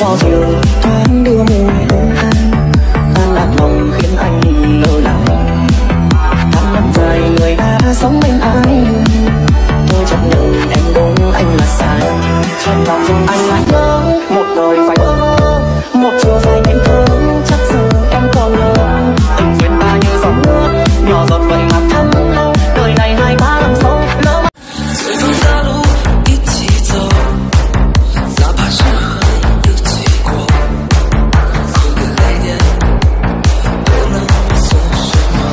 gió chiều thoáng đưa mùi hương tan lạc lòng khiến anh lơ là. Tháng năm dài người đã sống bên anh, tôi chấp nhận em đúng anh là sai. Trong lòng rồi anh lại nhớ một đời phải bơ vơ, một chiều dài nên thơ. Chắc giờ em còn nhớ tình duyên ta như giọt nước nhỏ giọt vậy mà thấm lâu. Đời này hai ta làm sao lỡ mà 随风大路一起走，哪怕是恨有结果，哭个泪点都能算什么？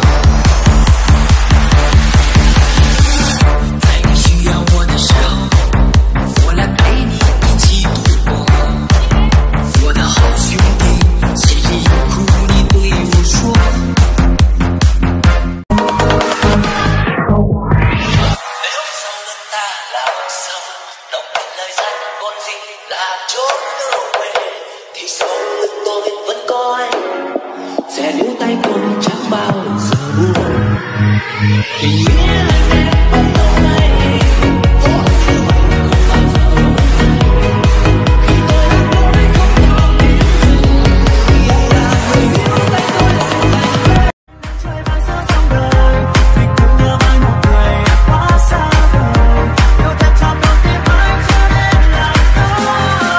在你需要我的时候，我来陪你一起度过。我的好兄弟，心里有苦你对我说。Thì sau lưng tôi vẫn có anh, sẽ níu tay tôi chẳng bao giờ buông. Tình nghĩa anh sẽ không đâu đây, có thứ không bao giờ buông. Khi tôi đang đâu đây không có biết dừng, yêu là người níu tay tôi lại quên. Trời vàng xa trong đời, vì cùng nhớ mãi một người đã quá xa vời. Yêu thật trong đôi tim anh cho nên là tôi.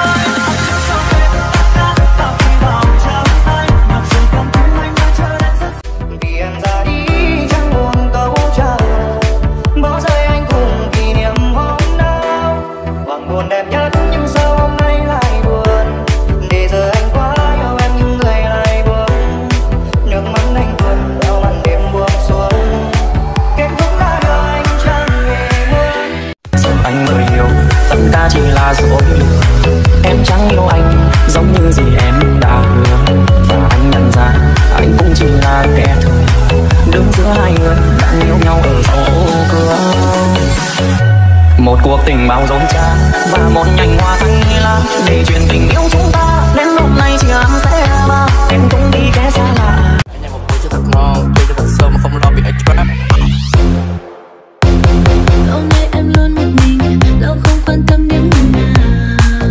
Vì em ra đi chẳng buồn câu chào, bỏ rơi anh cùng kỷ niệm hôm nào. Hoàng buồn đẹp nhất nhưng sao hôm nay lại buồn, để giờ anh quá yêu em nhưng người lại buồn. Nước mắt anh tuôn theo màn đêm buông xuống, kết thúc đã đưa anh chẳng hề muốn. Giờ anh mới hiểu tất cả chỉ là dối lừa, em chẳng yêu anh giống như gì em đã hứa. Và anh nhận ra anh cũng chỉ là kẻ thù, đứng giữa hai người đang yêu nhau ở sau cửa. Một cuộc tình bao dối trá và một nhành hoa thanh lan, để chuyện tình yêu chúng ta đến lúc này chỉ ấm sẽ ba. Em cũng đi kẻ xa lạ. Anh nhảy một buổi cho thật ngon, chơi cho thật sâu mà không lo bị ai trap. Lâu nay em luôn một mình, lâu không quan tâm đến người nào.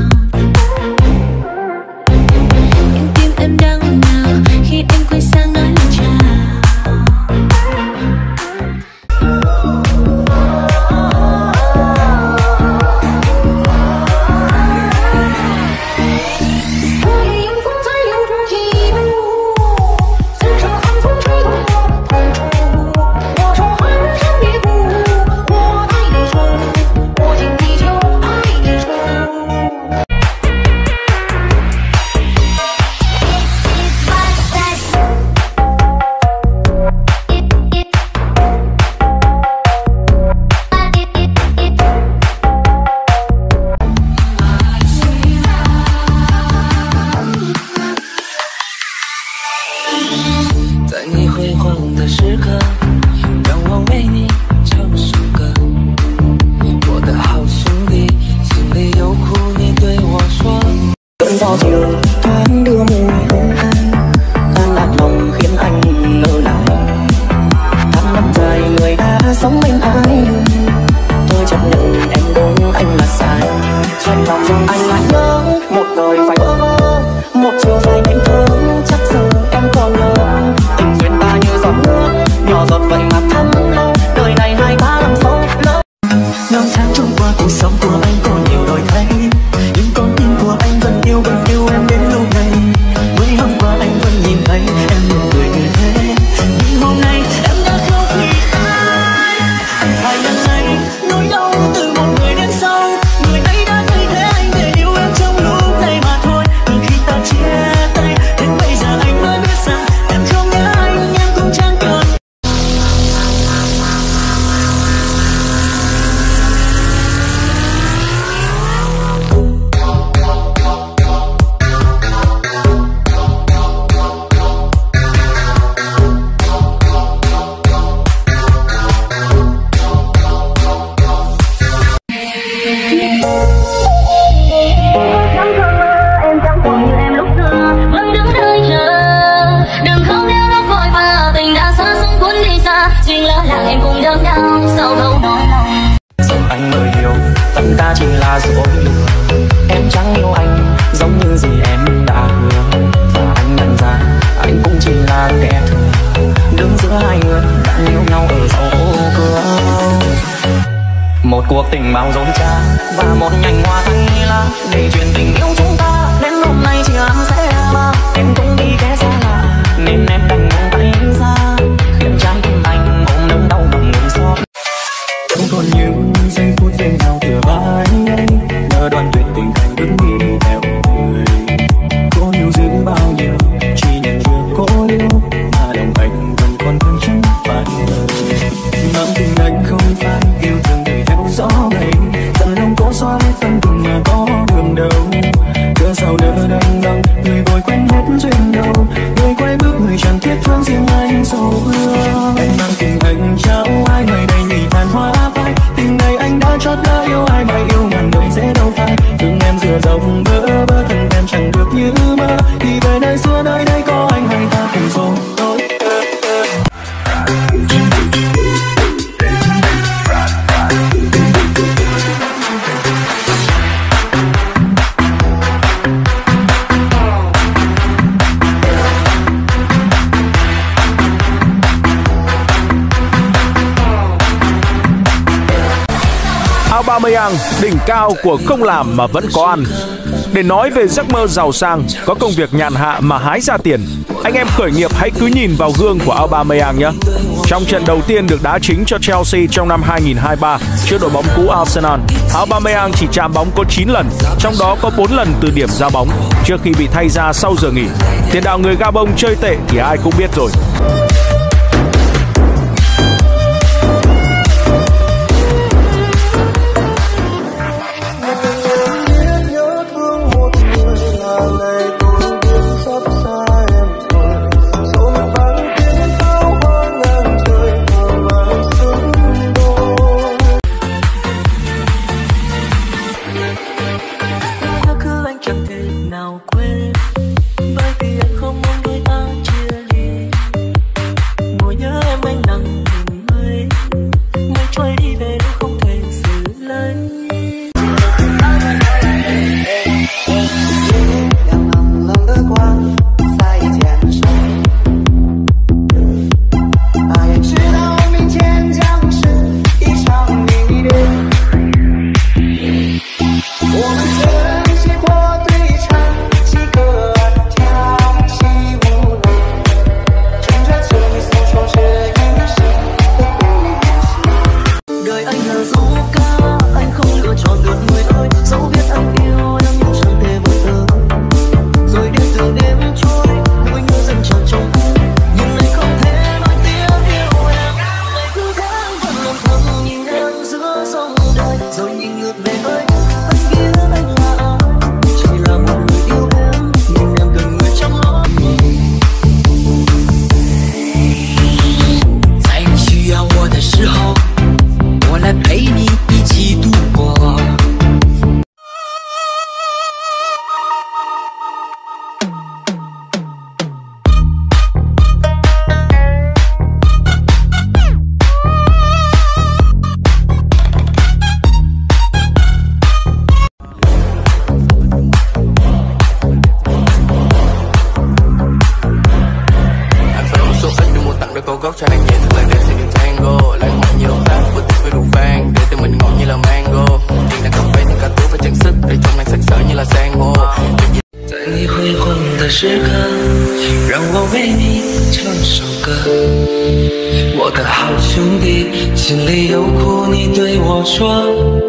Nhưng tim em đang ồn ào khi em quay sang nói lời chào. Gió chiều thoáng đưa mùi hương tan lạc lòng khiến anh lơ là. Tháng năm dài người đã sống bên anh, tôi chấp nhận em đúng anh là sai. Trong lòng rồi anh lại nhớ một đời phải bơ vơ, một chiều dài nên thơ. Chắc giờ em còn nhớ tình duyên ta như giọt nước nhỏ giọt vậy mà thấm lâu. Đời này hai ta làm sao lỡ. Năm tháng trôi qua cuộc sống của anh còn nhiều đổi thay, nhưng con tim của anh vẫn yêu em đến lâu nay. Mới hôm qua anh vẫn nhìn thấy em nụ cười như thế, nhưng hôm nay em đã không vì ai. Anh phải nhận lấy nỗi đau từ một người đến sau, người ấy đã thay thế anh để yêu em trong lúc này mà thôi. Từ khi ta chia tay đến bây giờ anh mới biết rằng em không nhớ anh, em cũng chẳng cần. Anh mới hiểu tất cả chỉ là dối lừa, em chẳng yêu anh giống như gì em một cuộc tình bao dối trá và một nhành hoa thanh lá để truyền tình yêu chúng ta đến hôm nay chỉ làm sẽ là em cũng đi ghé xa lạ nên em đành buông tay ra khiến trái tim anh ôm nỗi đau bằng người xót. Không còn những giây phút bên nhau thừa vai anh ngờ đoạn tuyệt tình anh vẫn đi theo người cố yêu giữ bao nhiêu chỉ nhận được cố yêu mà lòng anh vẫn còn thương chẳng phải lời mang tình anh không phải yêu thương đời theo gió mây tận lòng cố xóa hết tâm tình mà có đường đâu cớ sao nỡ đắng đắng người vội quên hết duyên đâu người quay bước người chẳng thiết thương riêng anh sầu hương anh mang tình anh trao ai người đây nhị tàn hoa phai tình này anh đã chót đã yêu ai mà yêu ngàn đời dễ đâu phai thương em dừa dòng bơ bơ thân em chẳng được như mơ thì về nơi xưa nơi đây có anh hay ta cùng rồi thôi. Aubameyang, đỉnh cao của không làm mà vẫn có ăn. Để nói về giấc mơ giàu sang, có công việc nhàn hạ mà hái ra tiền, anh em khởi nghiệp hãy cứ nhìn vào gương của Aubameyang nhé. Trong trận đầu tiên được đá chính cho Chelsea trong năm 2023 trước đội bóng cũ Arsenal, Aubameyang chỉ chạm bóng có 9 lần, trong đó có 4 lần từ điểm ra bóng trước khi bị thay ra sau giờ nghỉ. Tiền đạo người Gabon chơi tệ thì ai cũng biết rồi. gốc cho anh nhẹ thật là đẹp sẽ đường tango lại mọi nhiều khác bữa tiệc với rượu vang để tình mình ngọt như là mango tiền đang cà phê thì cả túi phải trang sức để trong anh sặc sỡ như là san hô. 在你辉煌的时刻，让我为你唱首歌。我的好兄弟，心里有苦你对我说。